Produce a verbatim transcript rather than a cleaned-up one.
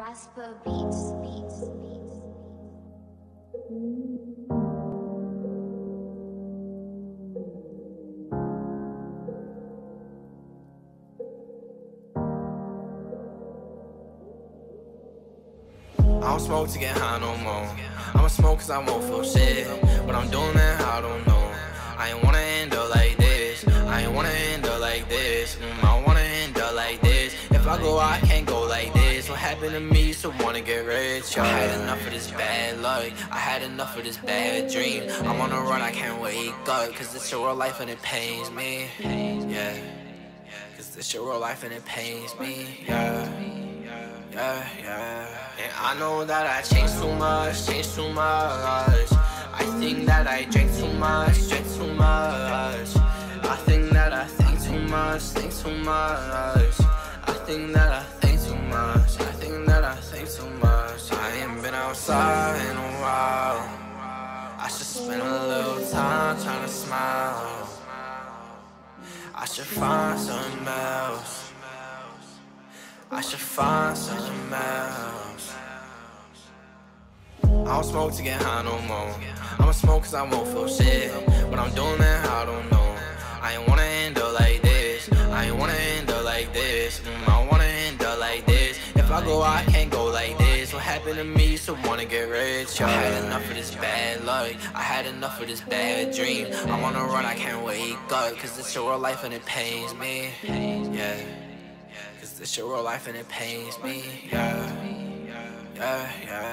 Raspa beats, beats, beats. I don't smoke to get high no more. I'ma smoke cause I won't feel shit. What I'm doing now, I don't know. I ain't wanna end up like this. I ain't wanna end up like this. mm, I don't wanna end up like this. If I go out, I can't go like this. What happened to me used to wanna get rich. I had enough of this bad luck. I had enough of this bad dream. I'm on a run, I can't wake up. Cause this your real life and it pains me. Yeah. Cause this your real life and it pains me. Yeah. Yeah, yeah. And I know that I changed too much, changed too much. I think that I drank too much, drank too much. I think that I think too much, think too much. I think that I think too much, I think that I think too much. I ain't been outside in a while. I should spend a little time trying to smile. I should find something else. I should find something else. I don't smoke to get high no more. I'ma smoke cause I won't feel shit. What I'm doing now, I don't know. I ain't wanna end up like this. I ain't wanna end up like this. mm, I don't wanna end up like this. If I go out, I can't go like this. What happened to me used to wanna get rich. I had enough of this bad luck. I had enough of this bad dream. I'm on a run, I can't wake up. Cause it's your real life and it pains me. Yeah. Cause this your real life and it pains me, yeah, yeah, yeah.